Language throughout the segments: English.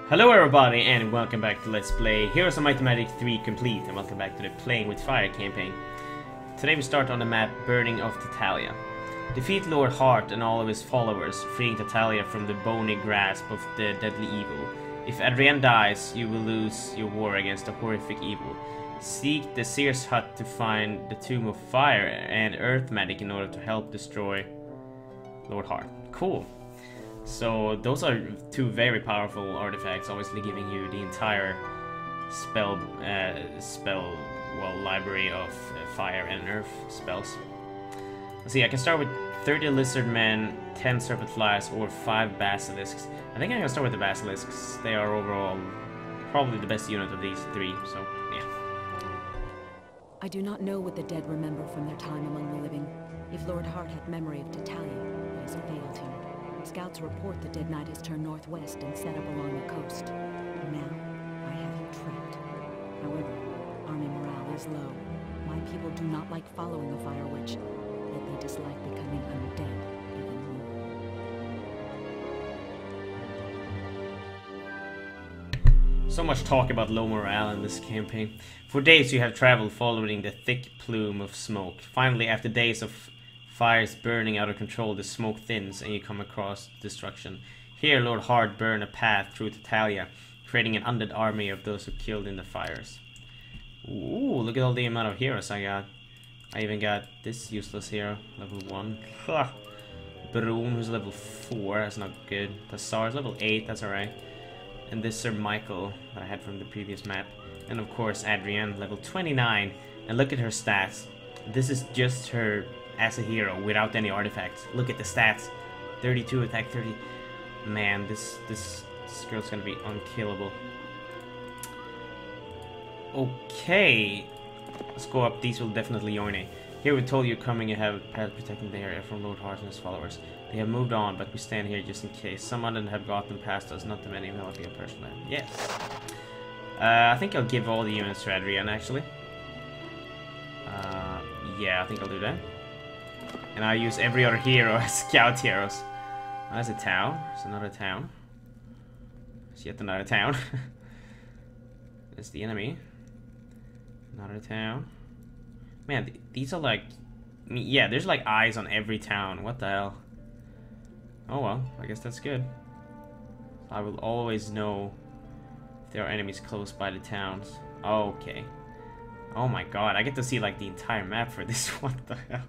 Hello everybody and welcome back to Let's Play Heroes of Might and Magic 3 Complete, and welcome back to the Playing with Fire campaign. Today we start on the map Burning of Tatalia. Defeat Lord Heart and all of his followers, freeing Tatalia from the bony grasp of the deadly evil. If Adrienne dies, you will lose your war against the horrific evil. Seek the Seer's Hut to find the Tomb of Fire and Earth Magic in order to help destroy Lord Heart. Cool. So those are two very powerful artifacts, obviously giving you the entire library of fire and earth spells. Let's see, I can start with 30 lizard men, 10 serpent flies, or 5 basilisks. I think I'm gonna start with the basilisks. They are overall probably the best unit of these three, so yeah. I do not know what the dead remember from their time among the living. If Lord Hart had memory of Tatalia, he has failed him. Scouts report the dead knight has turned northwest and set up along the coast. Now, I have him trapped. However, army morale is low. My people do not like following the Fire Witch, yet they dislike becoming undead even more. So much talk about low morale in this campaign. For days you have traveled following the thick plume of smoke. Finally, after days of fires burning out of control, the smoke thins and you come across destruction. Here, Lord Hart burned a path through Tatalia, creating an undead army of those who killed in the fires. Ooh, look at all the amount of heroes I got. I even got this useless hero, level 1. Baron, who's level 4, that's not good. Tassar's level 8, that's alright. And this Sir Michael that I had from the previous map. And of course Adrienne, level 29. And look at her stats. This is just her as a hero without any artifacts. Look at the stats. 32 attack, 30. Man, this girl's gonna be unkillable. Okay. Let's go up. These will definitely join. Here we're told you're coming and have a path protecting the area from Lord Hart and his followers. They have moved on, but we stand here just in case. Some of them have gotten past us, not too many will be a person. Yes. I think I'll give all the units to Adrienne, actually. Yeah, I think I'll do that. And I'll use every other hero as scout heroes. Oh, that's a town. There's another town. There's yet another town. There's the enemy. Another town. Man, these are like... Yeah, there's like eyes on every town. What the hell? Oh well, I guess that's good. I will always know if there are enemies close by the towns. Okay. Oh my god, I get to see like the entire map for this. What the hell?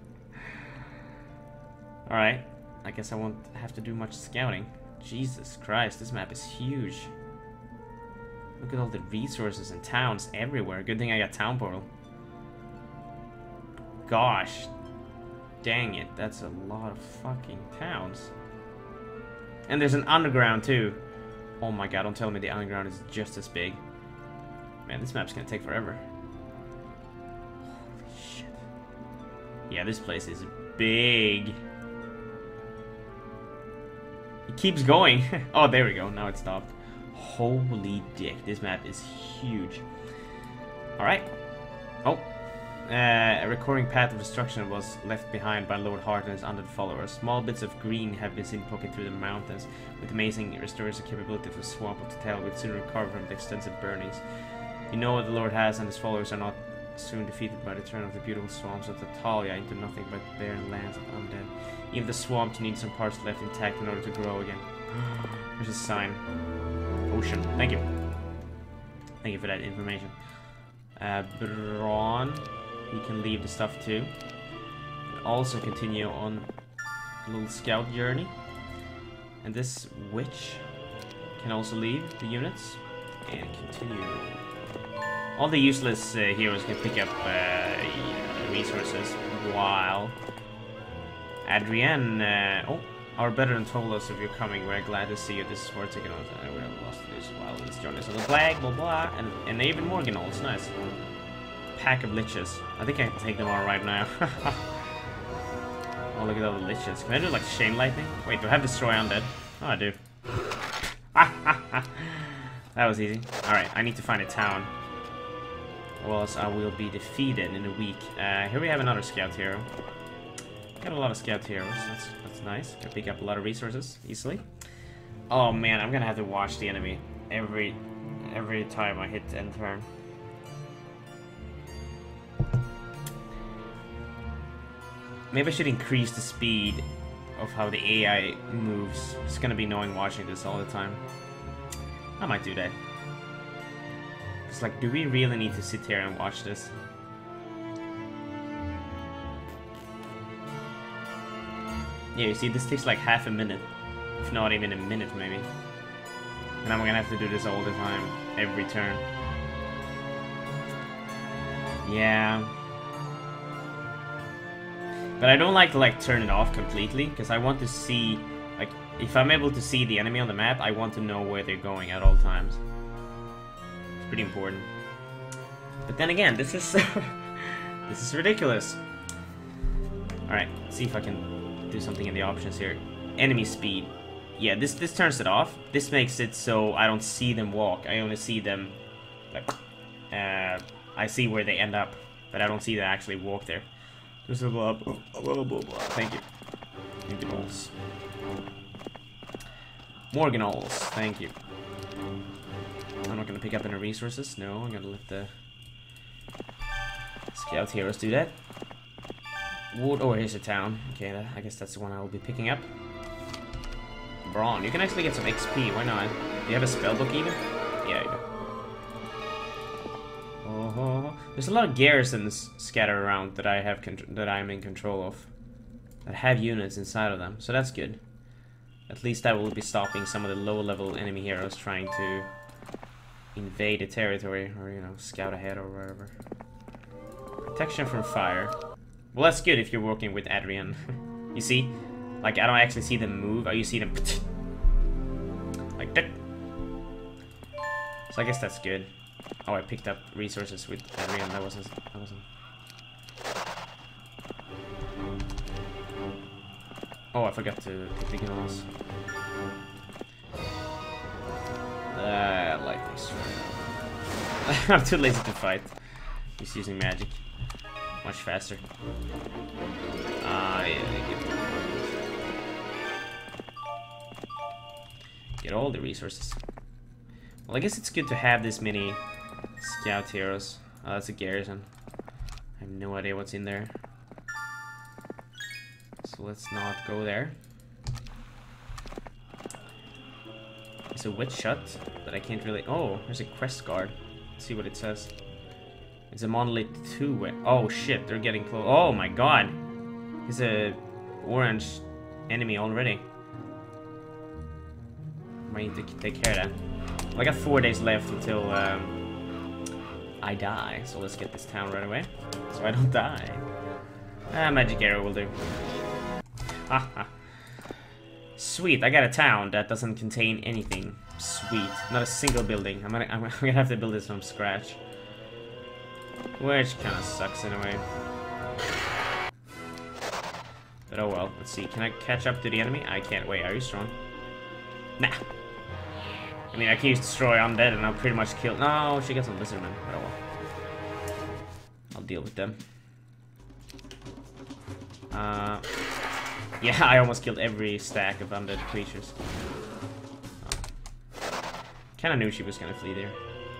Alright, I guess I won't have to do much scouting. Jesus Christ, this map is huge. Look at all the resources and towns everywhere. Good thing I got Town Portal. Gosh. Dang it, that's a lot of fucking towns. And there's an underground too. Oh my god, don't tell me the underground is just as big. Man, this map's gonna take forever. Holy shit. Yeah, this place is big. It keeps going. Oh, there we go. Now it stopped. Holy dick. This map is huge. Alright. Oh. A recurring path of destruction was left behind by Lord Hart and his undead followers. Small bits of green have been seen poking through the mountains, with amazing restorative capability for the swamp of Tatalia will soon recover from the extensive burnings. You know what the Lord has, and his followers are not soon defeated by the turn of the beautiful swamps of Tatalia into nothing but barren lands of undead. Even the swamps need some parts left intact in order to grow again. There's a sign. Ocean. Thank you. Thank you for that information. Braun. He can leave the stuff too. And also continue on a little scout journey. And this witch can also leave the units and continue. All the useless heroes can pick up resources while Adrienne, our veteran told us if you're coming, we're glad to see you. This is worth taking on. We're lost to this while let's join us on the flag, blah blah, and even Morganol, it's nice. Pack of liches. I think I can take them all right now. Oh, look at all the liches. Can I do like chain lightning? Wait, do I have destroy undead? Oh, I do. That was easy. Alright, I need to find a town. Or else I will be defeated in a week. Here we have another scout hero. Got a lot of scout heroes. That's nice. Can pick up a lot of resources easily. Oh man, I'm gonna have to watch the enemy. every time I hit end turn. Maybe I should increase the speed of how the AI moves. It's gonna be annoying watching this all the time. I might do that. It's like, do we really need to sit here and watch this? Yeah, you see, this takes like half a minute. If not even a minute, maybe. And I'm gonna have to do this all the time, every turn. Yeah. But I don't like to turn it off completely, because I want to see, like, if I'm able to see the enemy on the map, I want to know where they're going at all times. It's pretty important. But then again, this is this is ridiculous. Alright, let's see if I can do something in the options here. Enemy speed. Yeah, this turns it off. This makes it so I don't see them walk. I only see them, like, I see where they end up, but I don't see them actually walk there. Just a blah, blah, blah, blah, blah. Thank you. Morganolls. Morganolls, thank you. I'm not gonna pick up any resources. No, I'm gonna let the scout heroes do that. Wood. Oh, here's a town. Okay, I guess that's the one I will be picking up. Brawn. You can actually get some XP. Why not? Do you have a spellbook even? Yeah, you do. Oh, there's a lot of garrisons scattered around that I'm in control of, that have units inside of them, so that's good. At least that will be stopping some of the low-level enemy heroes trying to invade the territory, or, you know, scout ahead or wherever. Protection from fire. Well, that's good if you're working with Adrian. You see? Like, I don't actually see them move, you see them like that. So I guess that's good. Oh, I picked up resources with Adrian. That wasn't. Oh, I forgot to pick the gnolls. Lightning strike. I'm too lazy to fight. He's using magic. Much faster. Yeah, get all the resources. Well, I guess it's good to have this many scout heroes. Oh, that's a garrison. I have no idea what's in there. So let's not go there. It's a witch shut, but I can't really... Oh, there's a quest guard. Let's see what it says. It's a monolith 2. Oh shit, they're getting close. Oh my god! It's a orange enemy already. I need to take care of that. Well, I got 4 days left until I die, so let's get this town right away, so I don't die. Magic arrow will do. Haha. Sweet, I got a town that doesn't contain anything. Sweet, not a single building. I'm gonna have to build this from scratch, which kind of sucks in a way. But oh well. Let's see. Can I catch up to the enemy? I can't. Wait, are you strong? Nah. I mean, I can use destroy undead and I'll pretty much kill. No, she gets some lizardmen. But oh well. I'll deal with them. Yeah, I almost killed every stack of undead creatures. Oh. Kinda knew she was gonna flee there.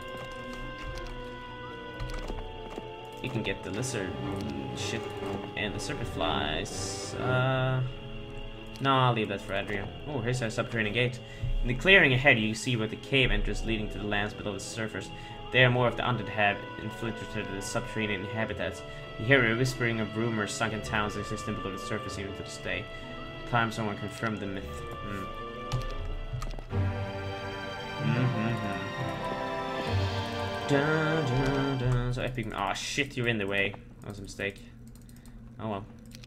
You can get the lizard shit and the serpent flies. No, I'll leave that for Adrian. Oh, here's our subterranean gate. In the clearing ahead, you see where the cave enters leading to the lands below the surface. There, more of the undead have infiltrated the subterranean habitats. You hear a whispering of rumors, sunken towns existing below the surface even to this day. Time someone confirmed the myth. Dun, dun, dun. So epic. Oh shit, you're in the way. That was a mistake. Oh well.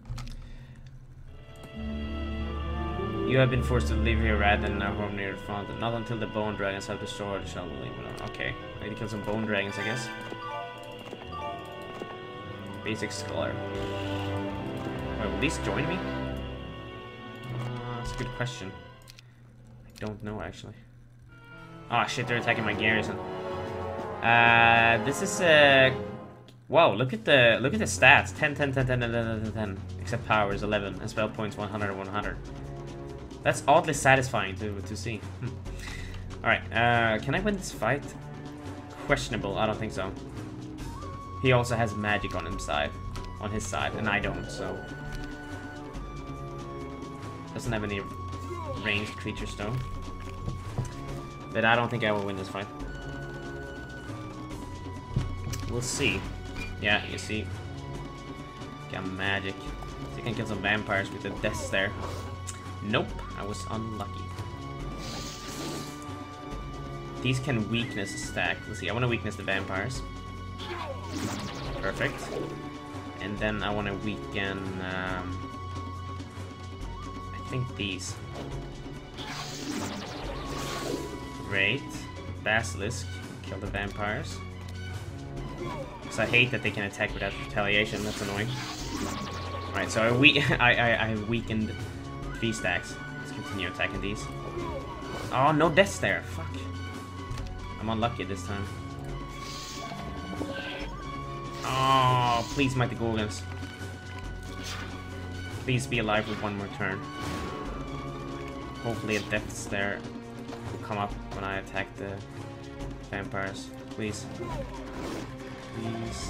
You have been forced to live here rather than a home near the front. Not until the bone dragons have destroyed shall we leave alone. Okay, I need to kill some bone dragons, I guess. Basic scholar. Wait, will these join me? That's a good question. I don't know actually. Oh shit, they're attacking my garrison. This is whoa, look at the stats. 10, 10, 10, 10, 10, 10, 10, 10. Except powers 11 and spell points 100 100. That's oddly satisfying to see. Alright, can I win this fight? Questionable, I don't think so. He also has magic on his side, and I don't, so... Doesn't have any ranged creatures though. But I don't think I will win this fight. We'll see. Yeah, you see. Got magic. So you can kill some vampires with the deaths there. Nope, I was unlucky. These can weakness stack. Let's see, I want to weakness the vampires. Perfect. And then I want to weaken... I think these. Great. Basilisk. Kill the vampires. Because I hate that they can attack without retaliation. That's annoying. Alright, so I weakened 3 stacks. Let's continue attacking these. Oh, no deaths there. Fuck. I'm unlucky this time. Oh, please, Mighty Gorgons. Please be alive with one more turn. Hopefully a deaths there will come up when I attack the vampires. Please. Please.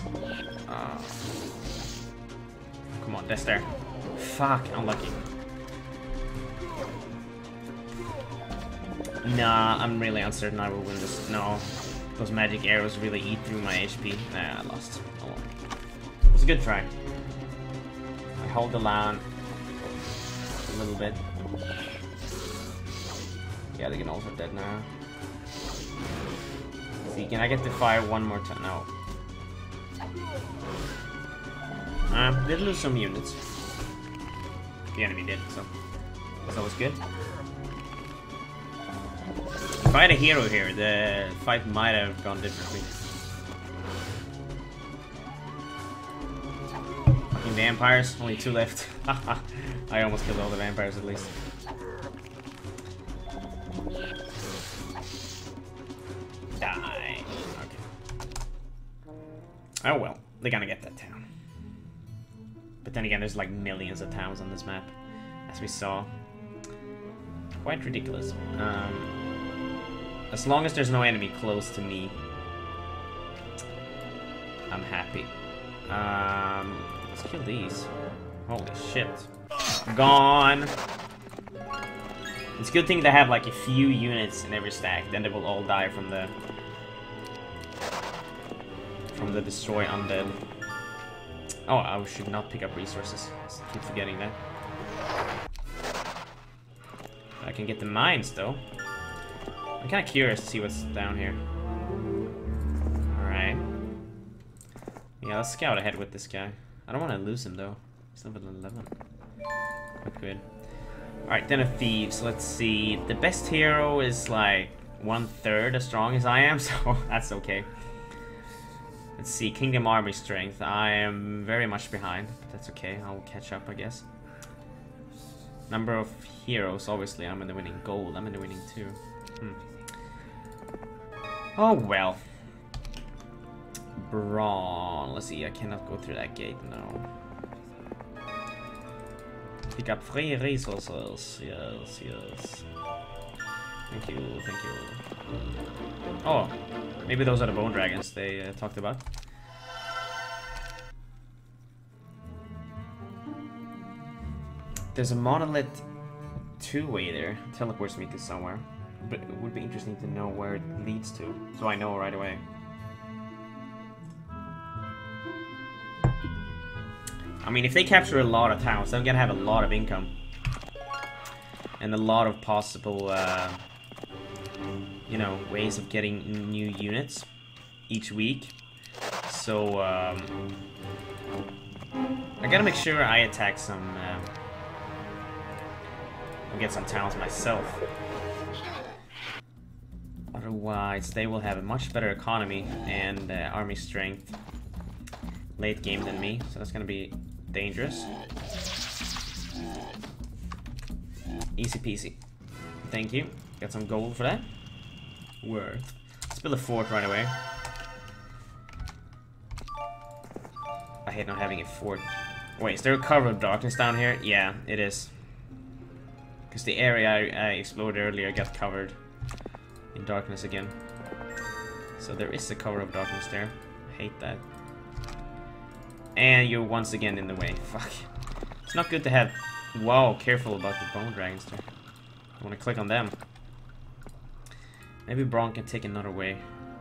Come on, deaths there. Fuck, unlucky. Nah, I'm really uncertain I will win this. No. Those magic arrows really eat through my HP. Nah, I lost. Oh well. It was a good try. I hold the line a little bit. Yeah, the gnolls are dead now. See, can I get to fire one more time? No. Did lose some units. The enemy did, so that was good. If I had a hero here, the fight might have gone differently. Fucking vampires, only 2 left. I almost killed all the vampires at least. Die. Okay. Oh well, they're gonna get that town. But then again, there's like millions of towns on this map, as we saw. Quite ridiculous. As long as there's no enemy close to me, I'm happy. Let's kill these. Holy shit. Gone! It's a good thing to have like a few units in every stack, then they will all die from the destroy undead. Oh, I should not pick up resources. I keep forgetting that. I can get the mines though. I'm kind of curious to see what's down here. Alright. Yeah, let's scout ahead with this guy. I don't want to lose him though. He's level 11. Quite good. Alright, Den of Thieves. Let's see. The best hero is like 1/3 as strong as I am, so that's okay. Let's see. Kingdom Army Strength. I am very much behind, but that's okay. I'll catch up, I guess. Number of heroes. Obviously, I'm in the winning. Gold. I'm in the winning too. Oh well. Brawn. Let's see, I cannot go through that gate, no. Pick up free resources. Yes, yes. Thank you, thank you. Oh, maybe those are the bone dragons they talked about. There's a monolith 2-way there. Teleports me to somewhere. But it would be interesting to know where it leads to, so I know right away. I mean, if they capture a lot of towns, they're gonna have a lot of income. And a lot of possible, you know, ways of getting new units each week. So, I gotta make sure I attack some, I'll get some towns myself. Otherwise, they will have a much better economy and army strength late game than me, so that's gonna be dangerous. Easy peasy. Thank you. Got some gold for that. Worth. Let's build a fort right away. I hate not having a fort. Wait, is there a cover of darkness down here? Yeah, it is. Because the area I explored earlier got covered. in darkness again. So there is a cover of darkness there. I hate that. And you're once again in the way. Fuck. It's not good to have... Whoa, careful about the bone dragons there. I want to click on them. Maybe Braun can take another way.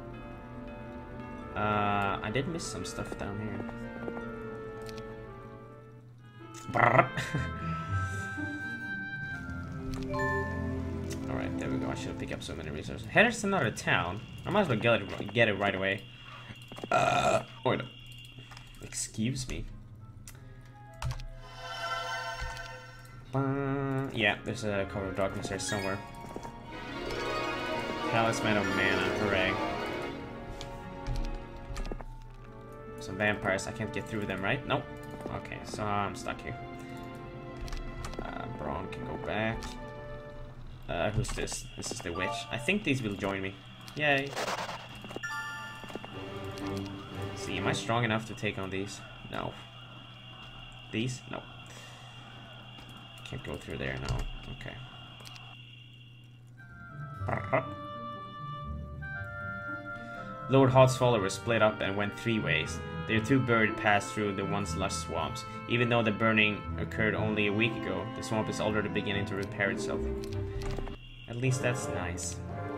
I did miss some stuff down here. Alright, there we go. I should pick up so many resources. Here's another town. I might as well get it right away. Wait. Excuse me. Yeah, there's a cover of darkness there somewhere. Talisman of mana, hooray. Some vampires, I can't get through them, right? Nope. Okay, so I'm stuck here. Braun can go back. Who's this? This is the witch. I think these will join me. Yay. See, am I strong enough to take on these? No. These? No. Can't go through there, no. Okay. Lord Hot's followers split up and went 3 ways. Their 2 birds passed through the once lush swamps. Even though the burning occurred only a week ago, the swamp is already beginning to repair itself. At least that's nice.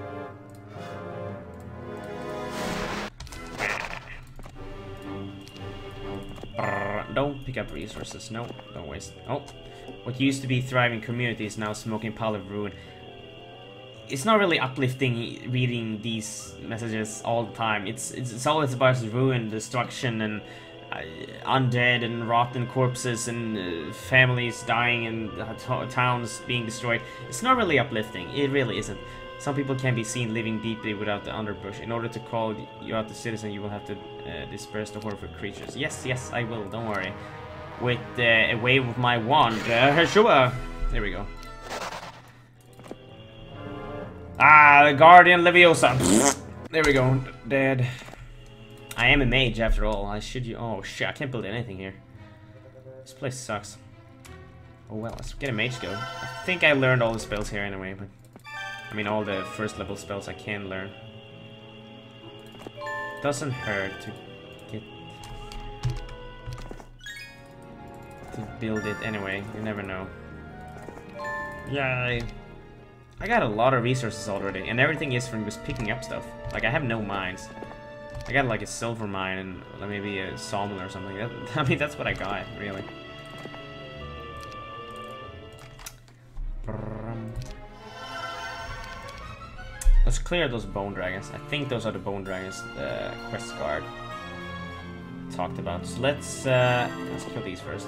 Don't pick up resources. No, don't waste. Oh, what used to be thriving community is now smoking pile of ruin. It's not really uplifting reading these messages all the time. It's always about ruin, destruction, and undead and rotten corpses and families dying and towns being destroyed. It's not really uplifting. It really isn't. Some people can be seen living deeply without the underbrush. In order to call you out the citizen, you will have to disperse the horrible creatures. Yes, yes, I will. Don't worry. With a wave of my wand. Sure. There we go. Ah, the Guardian Leviosa. There we go. Dead. I am a mage after all. I should you. Oh shit! I can't build anything here. This place sucks. Oh well, let's get a mage skill. I think I learned all the spells here anyway, but I mean all the first level spells I can learn. Doesn't hurt to get to build it anyway. You never know. Yay! I got a lot of resources already, and everything is from just picking up stuff. Like I have no mines. I got like a silver mine and maybe a sawmill or something. I mean, that's what I got, really. Let's clear those bone dragons. I think those are the bone dragons the quest guard talked about. So let's kill these first.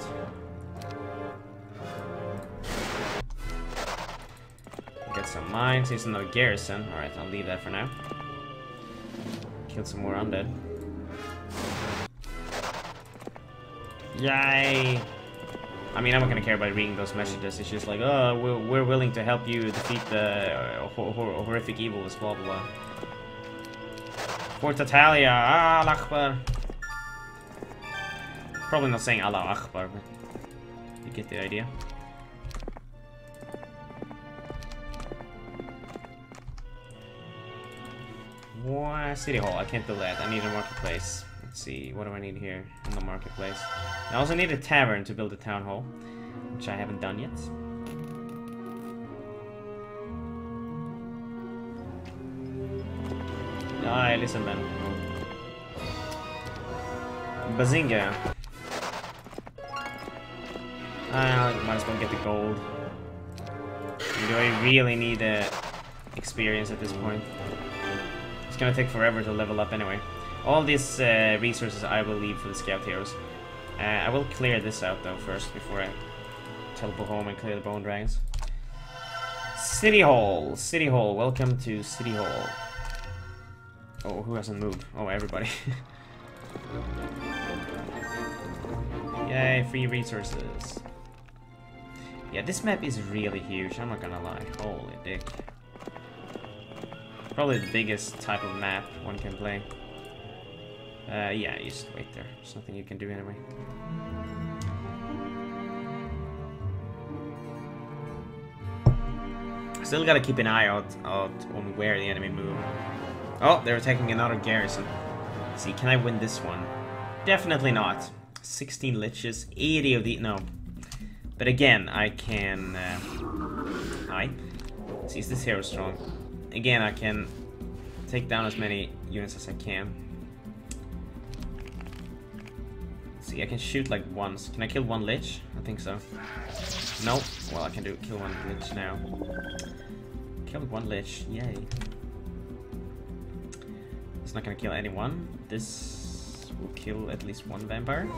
Get some mines. Here's another garrison. Alright, I'll leave that for now. Kill some more undead. Yay! I mean, I'm not gonna care about reading those messages. It's just like, oh, we're willing to help you defeat the horrific evils, blah blah blah. For Tatalia, Allah Akbar. Probably not saying Allah Akbar, but you get the idea. What? City Hall, I can't build that. I need a marketplace. Let's see, what do I need here in the marketplace? I also need a tavern to build a town hall, which I haven't done yet. Alright, listen then. Bazinga. I might as well get the gold. Do I really need experience at this point? It's gonna take forever to level up anyway. All these resources I will leave for the scout heroes. I will clear this out though first before I teleport home and clear the bone dragons. City Hall! City Hall, welcome to City Hall. Oh, who hasn't moved? Oh, everybody. Yay, free resources. Yeah, this map is really huge, I'm not gonna lie. Holy dick. Probably the biggest type of map one can play. Yeah, you just wait there. There's nothing you can do anyway. Still gotta keep an eye out on where the enemy move. Oh, they're attacking another garrison. Let's see, can I win this one? Definitely not. 16 liches, 80 of the... no. But again, I can... Hi. Let's see, is this hero strong? Again, I can take down as many units as I can. Let's see, I can shoot like once. Can I kill one lich? I think so. Nope. Well, I can kill one lich now. Killed one lich, yay. It's not gonna kill anyone. This will kill at least one vampire.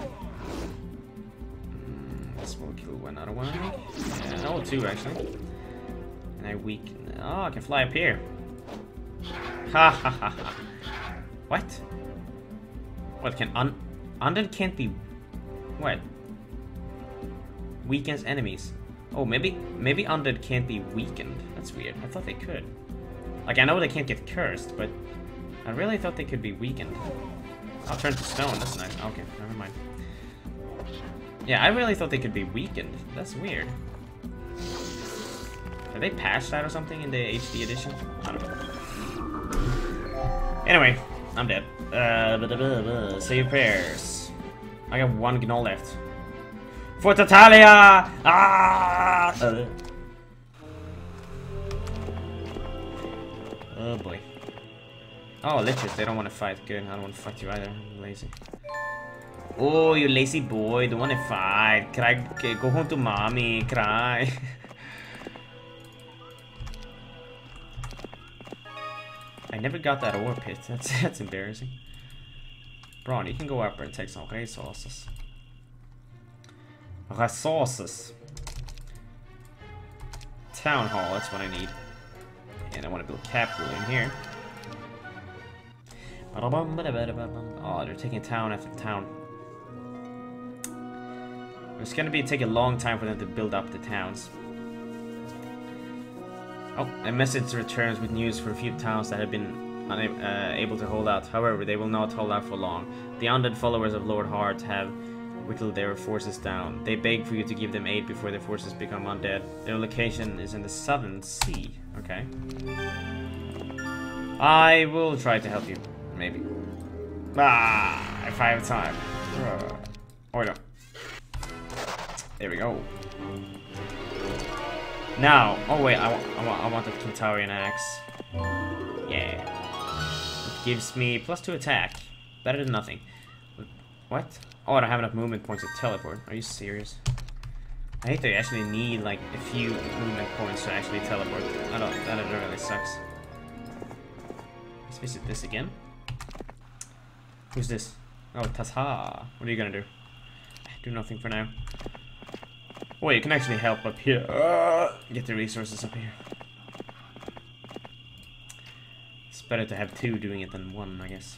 This will kill another one. Yeah, no, two actually. And I weaken. Oh, I can fly up here. Ha ha ha ha. What? What can undead can't be? What? Weakens enemies. Oh, maybe undead can't be weakened. That's weird. I thought they could. Like, I know they can't get cursed, but I really thought they could be weakened. I'll turn to stone. That's nice. Okay, never mind. Yeah, I really thought they could be weakened. That's weird. Are they patched that or something in the HD edition? I don't know. Anyway, I'm dead. Say your prayers. I got one gnoll left. For Tatalia! Ah! Oh boy. Oh, liches, they don't want to fight. Good, I don't want to fight you either. I'm lazy. Oh, you lazy boy, don't want to fight. Cry, go home to mommy, cry. I never got that ore pit. That's embarrassing. Braun, you can go up and take some resources. Resources. Town hall, that's what I need. And I want to build capital in here. Oh, they're taking town after town. It's gonna take a long time for them to build up the towns. Oh, a message returns with news for a few towns that have been able to hold out. However, they will not hold out for long. The undead followers of Lord Hart have whittled their forces down. They beg for you to give them aid before their forces become undead. Their location is in the Southern Sea. Okay. I will try to help you. Maybe. Ah, if I have time. Oh no. There we go. Now, oh wait, I want the Kentarian axe. Yeah. It gives me +2 attack. Better than nothing. What? Oh, I don't have enough movement points to teleport. Are you serious? I hate that you actually need like a few movement points to actually teleport. That really sucks. Let's visit this again. Who's this? Oh, Tatalia. What are you gonna do? Do nothing for now. Wait, you can actually help up here. Get the resources up here. It's better to have two doing it than one, I guess.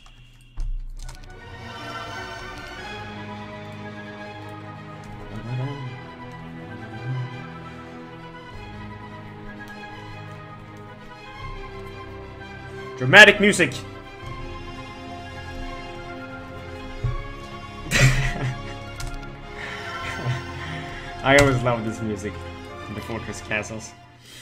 Dramatic music! I always love this music in the Fortress Castles.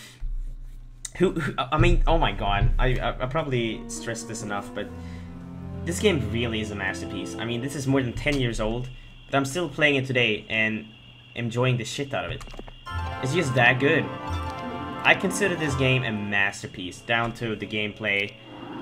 I mean, oh my god, I probably stressed this enough, but this game really is a masterpiece. I mean, this is more than 10 years old, but I'm still playing it today and enjoying the shit out of it. It's just that good. I consider this game a masterpiece, down to the gameplay,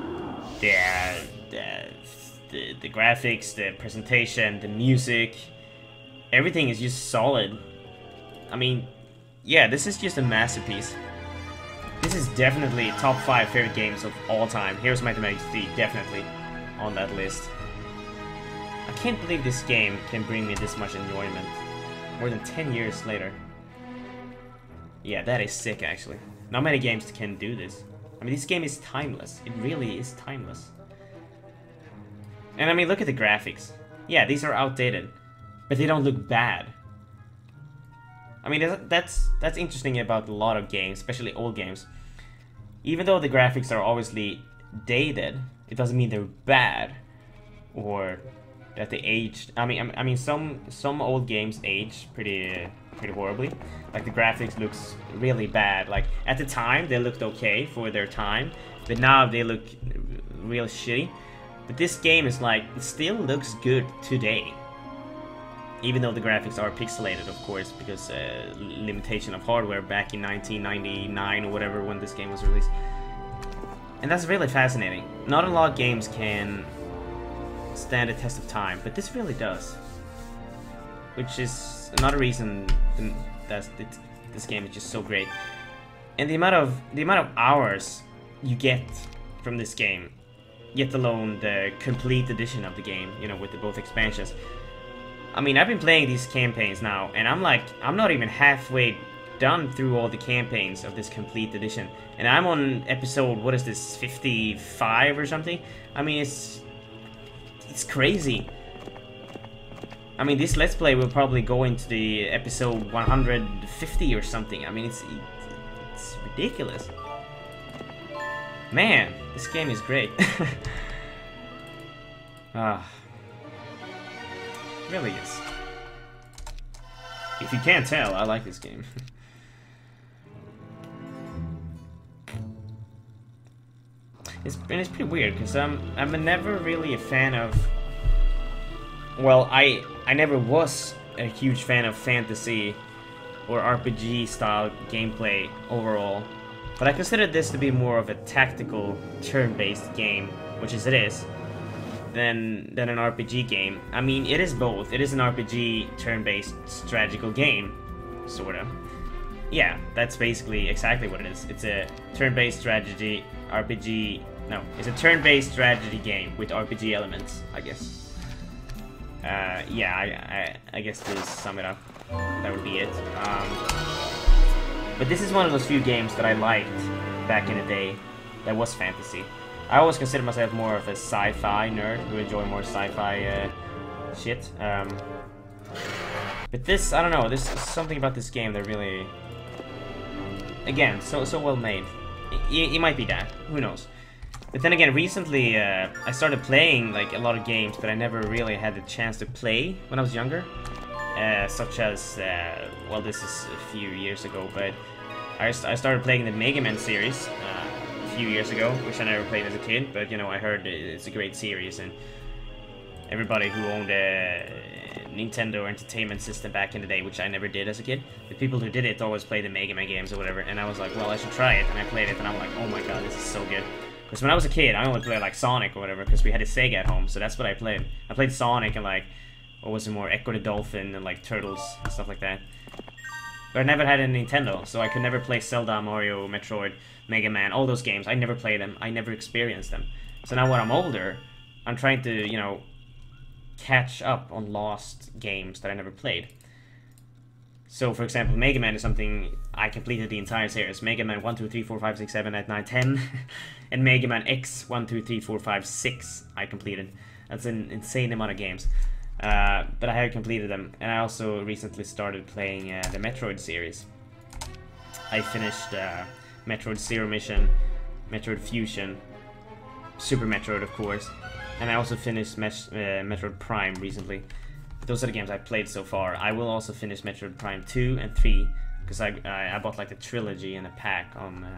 the graphics, the presentation, the music. Everything is just solid. I mean, yeah, this is just a masterpiece. This is definitely top 5 favorite games of all time. Here's Mathematics 3, definitely on that list. I can't believe this game can bring me this much enjoyment more than 10 years later. Yeah, that is sick, actually. Not many games can do this. I mean, this game is timeless. It really is timeless. And I mean, look at the graphics. Yeah, these are outdated, but they don't look bad. I mean, that's interesting about a lot of games, especially old games. Even though the graphics are obviously dated, it doesn't mean they're bad or that they aged. I mean, some old games age pretty horribly. Like the graphics looks really bad. Like at the time they looked okay for their time, but now they look real shitty. But this game is like, it still looks good today. Even though the graphics are pixelated, of course, because limitation of hardware back in 1999 or whatever when this game was released. And that's really fascinating. Not a lot of games can stand the test of time, but this really does. Which is another reason that this game is just so great. And the amount of hours you get from this game, yet alone the complete edition of the game, you know, with both expansions. I mean, I've been playing these campaigns now, and I'm not even halfway done through all the campaigns of this complete edition. And I'm on episode, what is this, 55 or something? I mean, it's crazy. I mean, this Let's Play will probably go into the episode 150 or something. I mean, it's ridiculous. Man, this game is great. Really is. If you can't tell, I like this game. It's pretty weird because I'm never really a fan of. Well, I never was a huge fan of fantasy or RPG style gameplay overall, but I consider this to be more of a tactical turn-based game, which is it is. Than an RPG game. I mean, it is both. It is an RPG turn-based strategical game, sort of. Yeah, that's basically exactly what it is. It's a turn-based strategy RPG. No, it's a turn-based strategy game with RPG elements, I guess. Yeah, I guess to sum it up, that would be it. But this is one of those few games that I liked back in the day that was fantasy. I always consider myself more of a sci-fi nerd who enjoy more sci-fi shit. But this, I don't know, there's something about this game that really, again, so well made. It might be that, who knows. But then again, recently I started playing like a lot of games that I never really had the chance to play when I was younger. Such as, well, this is a few years ago, but I started playing the Mega Man series. Few years ago, which I never played as a kid, but you know, I heard it's a great series, and everybody who owned a Nintendo Entertainment System back in the day, which I never did as a kid, the people who did it always played the Mega Man games or whatever, and I was like, well, I should try it, and I played it, and I'm like, oh my god, this is so good. Because when I was a kid, I only played like Sonic or whatever, because we had a Sega at home, so that's what I played. I played Sonic and like, what was it more, Echo the Dolphin and like Turtles and stuff like that. But I never had a Nintendo, so I could never play Zelda, Mario, Metroid, Mega Man, all those games. I never played them. I never experienced them. So now when I'm older, I'm trying to, you know, catch up on lost games that I never played. So, for example, Mega Man is something I completed the entire series. Mega Man 1, 2, 3, 4, 5, 6, 7, 8, 9, 10. And Mega Man X 1, 2, 3, 4, 5, 6 I completed. That's an insane amount of games. But I have completed them. And I also recently started playing the Metroid series. I finished Metroid Zero Mission, Metroid Fusion, Super Metroid, of course, and I also finished Metroid Prime recently. Those are the games I played so far. I will also finish Metroid Prime 2 and 3, because I bought like the trilogy in a pack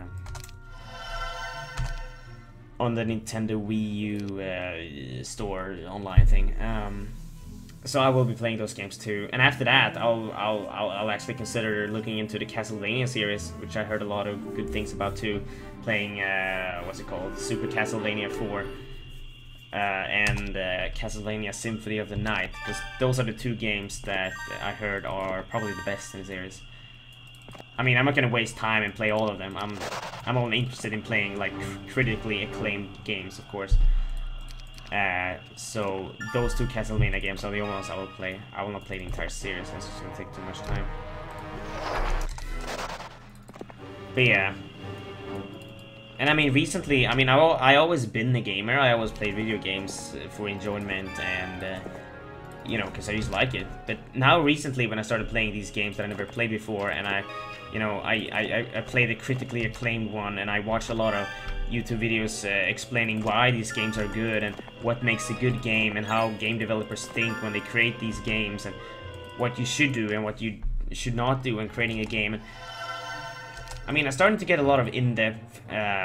on the Nintendo Wii U store online thing. So I will be playing those games too, and after that, I'll actually consider looking into the Castlevania series, which I heard a lot of good things about too. Playing what's it called, Super Castlevania 4, and Castlevania Symphony of the Night, because those are the two games that I heard are probably the best in the series. I mean, I'm not gonna waste time and play all of them. I'm only interested in playing like critically acclaimed games, of course. So those two Castlevania games are the only ones I will play. I will not play the entire series, that's just gonna take too much time. But yeah. And I mean, recently, I mean, I always been a gamer. I always played video games for enjoyment and, you know, because I used to like it. But now recently, when I started playing these games that I never played before, and I play the critically acclaimed one, and I watch a lot of YouTube videos explaining why these games are good and what makes a good game and how game developers think when they create these games and what you should do and what you should not do when creating a game. And, I mean, I'm starting to get a lot of in-depth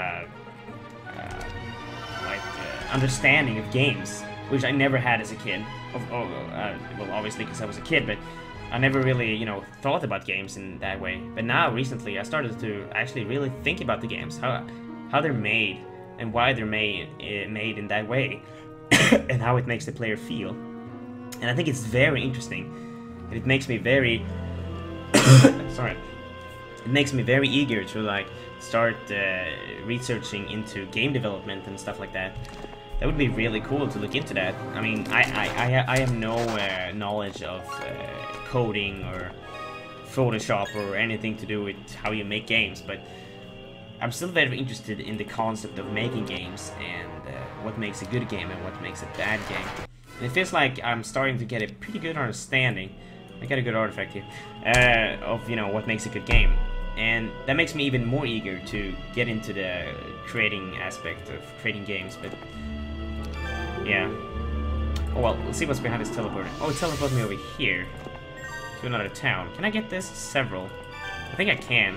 understanding of games, which I never had as a kid. Well, obviously because I was a kid, but I never really, you know, thought about games in that way. But now, recently, I started to actually really think about the games, how they're made, and why they're made in that way, and how it makes the player feel. And I think it's very interesting. And it makes me very... sorry. It makes me very eager to, like, start researching into game development and stuff like that. That would be really cool to look into that. I mean, I have no knowledge of coding or Photoshop or anything to do with how you make games, but I'm still very interested in the concept of making games and what makes a good game and what makes a bad game. And it feels like I'm starting to get a pretty good understanding. I got a good artifact here of, you know, what makes a good game. And that makes me even more eager to get into the creating aspect of creating games, but yeah. Oh well, let's see what's behind this teleporter. Oh, it teleported me over here to another town. Can I get this? Several. I think I can.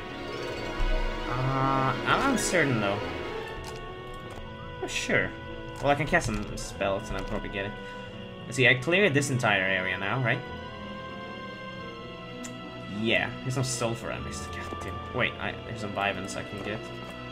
I'm uncertain though. Oh, sure. Well, I can cast some spells and I'll probably get it. Let's see, I cleared this entire area now, right? Yeah, there's some sulfur I missed. God damn. Wait, there's some vivens I can get.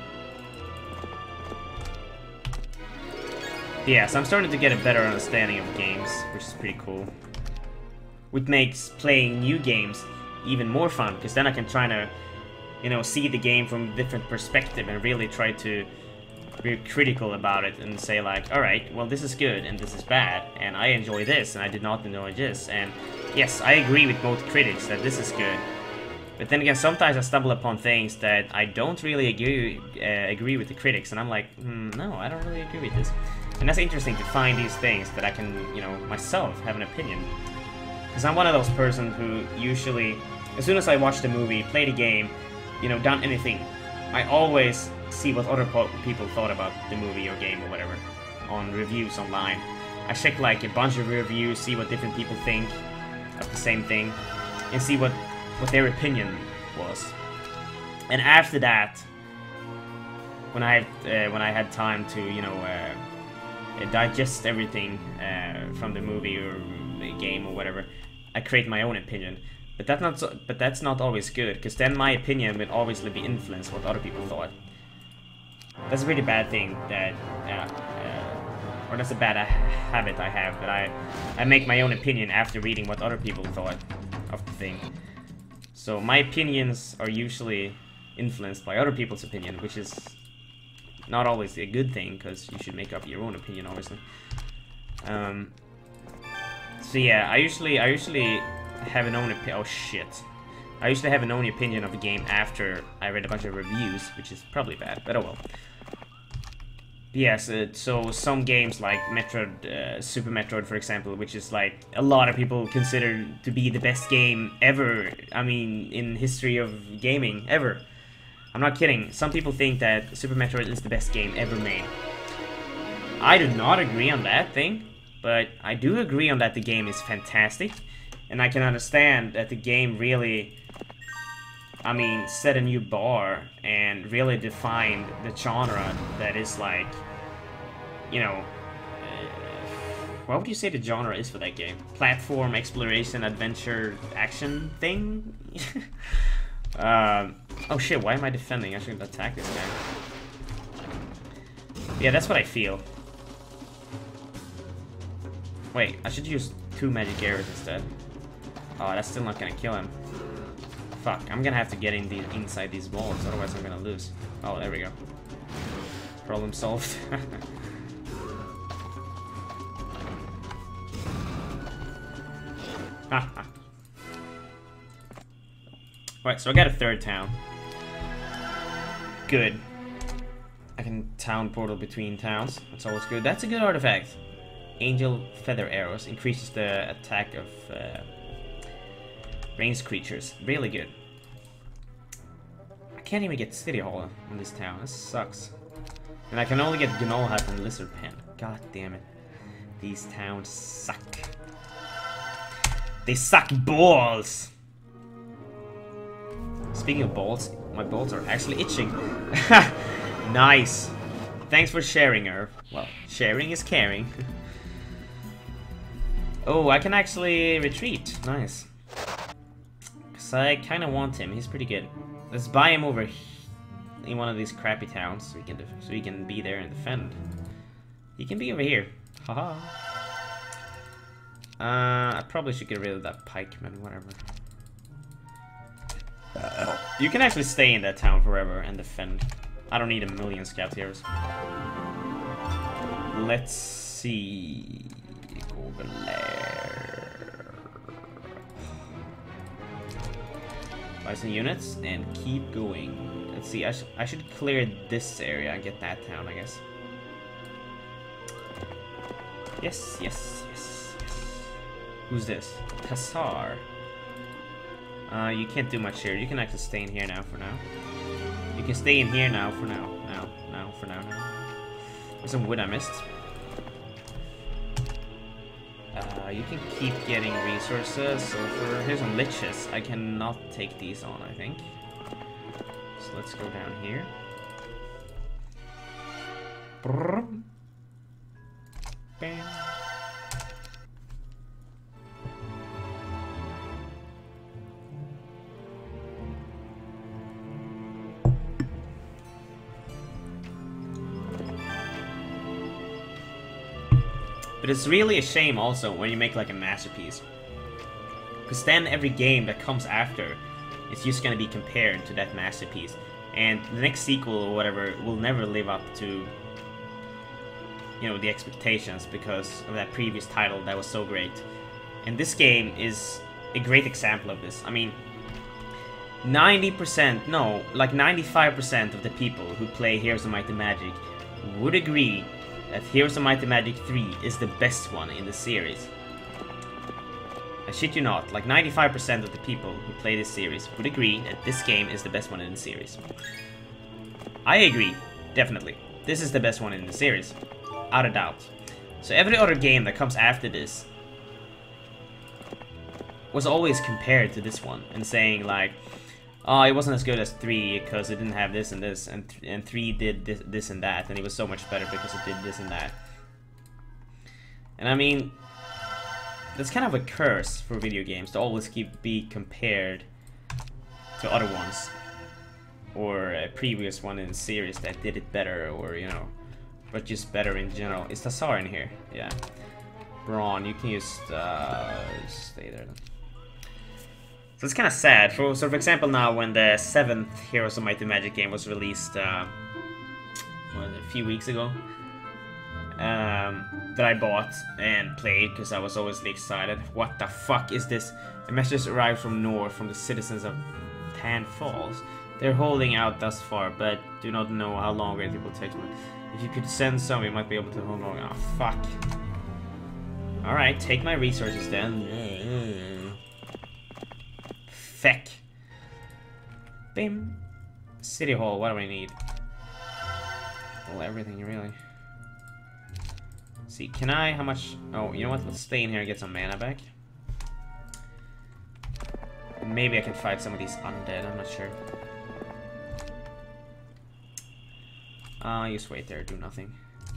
Yeah, so I'm starting to get a better understanding of games, which is pretty cool. Which makes playing new games even more fun, because then I can try to, you know, see the game from a different perspective and really try to be critical about it and say like, alright, well this is good and this is bad, and I enjoy this and I did not enjoy this, and yes, I agree with both critics that this is good. But then again, sometimes I stumble upon things that I don't really agree with the critics, and I'm like, no, I don't really agree with this. And that's interesting to find these things that I can, you know, myself have an opinion. Because I'm one of those persons who usually, as soon as I watch the movie, play the game, you know, done anything, I always see what other people thought about the movie or game or whatever on reviews online. I check like a bunch of reviews, see what different people think of the same thing, and see what their opinion was. And after that, when I had time to, you know, digest everything from the movie or the game or whatever, I create my own opinion. But that's not always good, because then my opinion will always be influenced what other people thought. That's a really bad thing that, or that's a bad habit I have, that I make my own opinion after reading what other people thought of the thing. So my opinions are usually influenced by other people's opinion, which is not always a good thing, because you should make up your own opinion, obviously. So yeah, I usually have an own opinion. Oh shit! I usually have an own opinion of the game after I read a bunch of reviews, which is probably bad, but oh well. Yes, so some games like Metroid, Super Metroid, for example, which is like a lot of people consider to be the best game ever. I mean, in history of gaming ever. I'm not kidding. Some people think that Super Metroid is the best game ever made. I do not agree on that thing, but I do agree on that the game is fantastic, and I can understand that the game really, I mean, set a new bar and really defined the genre that is like, you know, what would you say the genre is for that game? Platform, exploration, adventure, action thing? Oh shit, why am I defending? I should attack this guy. Yeah, that's what I feel. Wait, I should use 2 magic arrows instead. Oh, that's still not gonna kill him. Fuck, I'm gonna have to get inside these walls, otherwise I'm gonna lose. Oh, there we go. Problem solved. Right, so I got a 3rd town. Good. I can town portal between towns. That's always good. That's a good artifact. Angel Feather Arrows increases the attack of ranged creatures. Really good. I can't even get City Hall in this town. This sucks. And I can only get Gnoll Hat and Lizard Pen. God damn it. These towns suck. They suck balls! Speaking of balls, my balls are actually itching. Nice. Thanks for sharing, Irv. Well, sharing is caring. Oh, I can actually retreat. Nice. Because I kind of want him. He's pretty good. Let's buy him over in one of these crappy towns so he can be there and defend. He can be over here. Haha. I probably should get rid of that pikeman, whatever. You can actually stay in that town forever and defend. I don't need a million scout heroes. Let's see. Buy some units and keep going. Let's see. I should clear this area and get that town, I guess. Yes, yes, yes, yes. Who's this? Tassar. You can't do much here. You can actually stay in here now for now. You can stay in here now for now. For now. There's some wood I missed. You can keep getting resources. So here's some liches. I cannot take these on, I think. So let's go down here. Bam. But it's really a shame also when you make like a masterpiece. Because then every game that comes after is just going to be compared to that masterpiece. And the next sequel or whatever will never live up to, you know, the expectations because of that previous title that was so great. And this game is a great example of this. I mean, 90%, no, like 95% of the people who play Heroes of Might and Magic would agree that Heroes of Might and Magic 3 is the best one in the series. I shit you not, like 95% of the people who play this series would agree that this game is the best one in the series. I agree, definitely. This is the best one in the series, out of doubt. So every other game that comes after this was always compared to this one and saying like, oh, it wasn't as good as 3 because it didn't have this and this, and 3 did this and that, and it was so much better because it did this and that. And I mean, that's kind of a curse for video games to always be compared to other ones, or a previous one in the series that did it better, or you know, but just better in general. Is Tassar in here? Yeah. Braun, you can just stay there then. So it's kind of sad. So for example, now when the 7th Heroes of Might and Magic game was released, a few weeks ago, that I bought and played because I was obviously excited. What the fuck is this? A message arrived from North, from the citizens of Tan Falls. They're holding out thus far, but do not know how long it will take. If you could send some, we might be able to hold on. Oh, fuck. Alright, take my resources then. Feck. Bim. City Hall, what do I need? Well, everything, really. Let's see, can I, how much? Oh, you know what? Let's stay in here and get some mana back. And maybe I can fight some of these undead, I'm not sure. Just wait there, do nothing.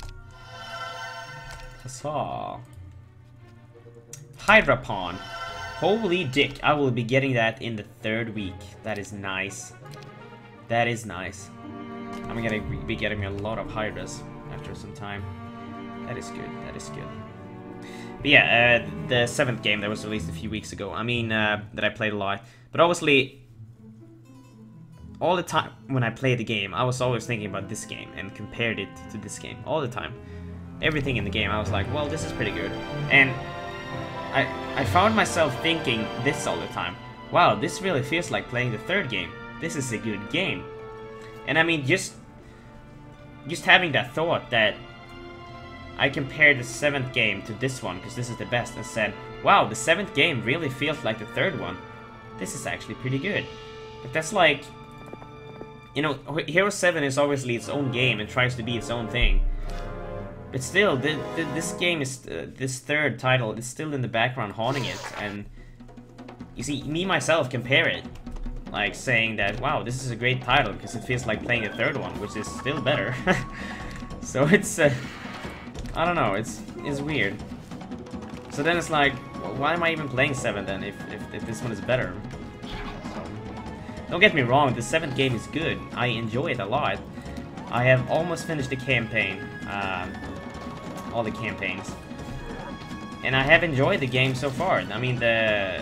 Huzzah. Hydra Pawn. Holy dick, I will be getting that in the 3rd week. That is nice. That is nice. I'm gonna be getting a lot of Hydras after some time. That is good, that is good. But yeah, the 7th game that was released a few weeks ago, I mean, that I played a lot. But obviously, all the time when I played the game, I was always thinking about this game and compared it to this game, all the time. Everything in the game, I was like, well, this is pretty good. And I found myself thinking this all the time. Wow, this really feels like playing the 3rd game. This is a good game. And I mean, just having that thought that I compared the 7th game to this one, because this is the best, and said, wow, the 7th game really feels like the 3rd one. This is actually pretty good. But that's like, You know, Hero 7 is obviously its own game and tries to be its own thing. But still, this game is, this third title is still in the background haunting it, and you see, me myself compare it, like saying that, wow, this is a great title, because it feels like playing the third one, which is still better. So it's, I don't know, it's weird. So then it's like, well, why am I even playing 7 then, if this one is better? So, don't get me wrong, the 7th game is good, I enjoy it a lot. I have almost finished the campaign, all the campaigns, and I have enjoyed the game so far. I mean, the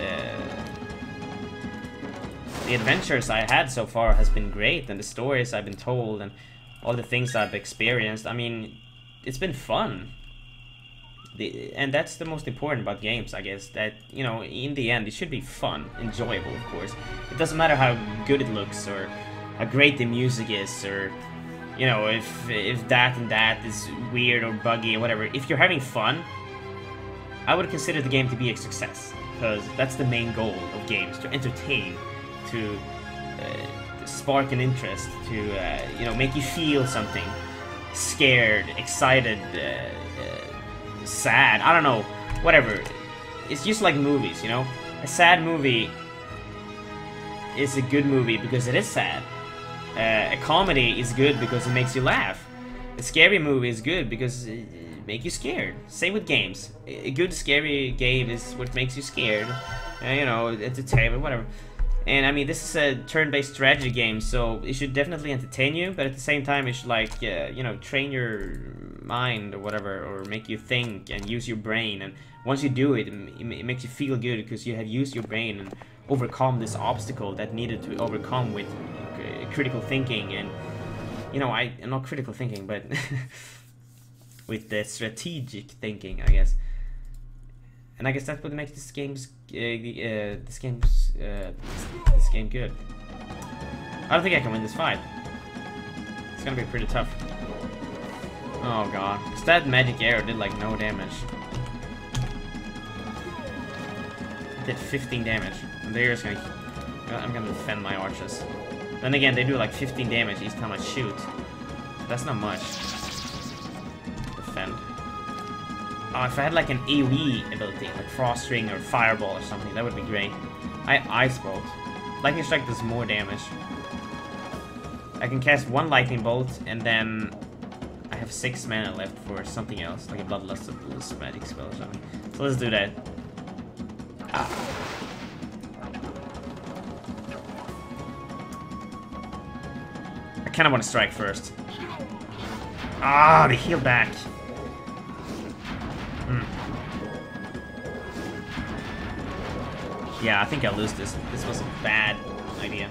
adventures I had so far has been great, and the stories I've been told, and all the things I've experienced. I mean, it's been fun. And that's the most important about games, I guess, that, you know, in the end, it should be fun, enjoyable, of course. It doesn't matter how good it looks, or how great the music is, or, you know, if that and that is weird or buggy or whatever. If you're having fun, I would consider the game to be a success, because that's the main goal of games, to entertain, to spark an interest, to, you know, make you feel something. Scared, excited, sad, I don't know, whatever. It's just like movies, you know? A sad movie is a good movie because it is sad. A comedy is good because it makes you laugh. A scary movie is good because it makes you scared. Same with games. A good scary game is what makes you scared. You know, entertainment, whatever. And I mean, this is a turn-based strategy game, so it should definitely entertain you, but at the same time, it should, like, you know, train your mind or whatever, or make you think and use your brain. And once you do it, it makes you feel good because you have used your brain and overcome this obstacle that needed to be overcome with critical thinking and, you know, not critical thinking, but with the strategic thinking, I guess. And I guess that's what makes this game good. I don't think I can win this fight. It's gonna be pretty tough. Oh god, because that magic arrow did like no damage. It did 15 damage. And the arrow's gonna. I'm gonna defend my archers. Then again, they do like 15 damage each time I shoot. That's not much. Defend. Oh, if I had like an AoE ability, like Frost Ring or Fireball or something, that would be great. Ice Bolt. Lightning Strike does more damage. I can cast one Lightning Bolt, and then I have 6 mana left for something else, like a Bloodlust magic spell or something. So let's do that. Ah. I kinda want to strike first. Ah, they heal back. Yeah, I think I'll lose this. This was a bad idea.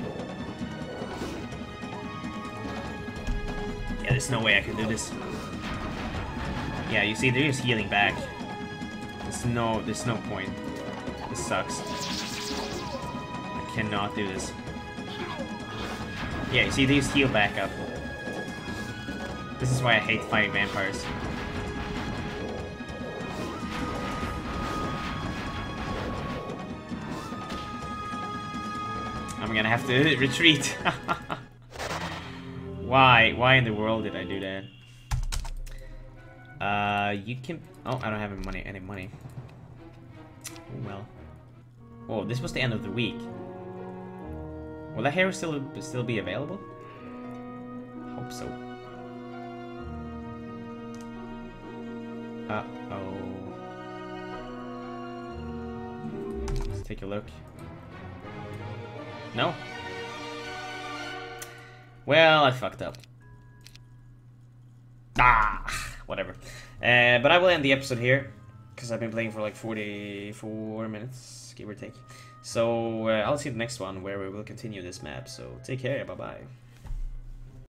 Yeah, there's no way I can do this. Yeah, you see, they're just healing back. There's no point. This sucks. I cannot do this. Yeah, you see, they just heal back up. This is why I hate fighting vampires. I'm gonna have to retreat. Why in the world did I do that? You can. Oh, I don't have any money. Oh well. Oh, this was the end of the week. Will that hero still be available? Hope so. Uh-oh. Let's take a look. No? Well, I fucked up. Ah, whatever. But I will end the episode here, because I've been playing for like 44 minutes, give or take. So I'll see you in the next one, where we will continue this map. So take care, bye-bye.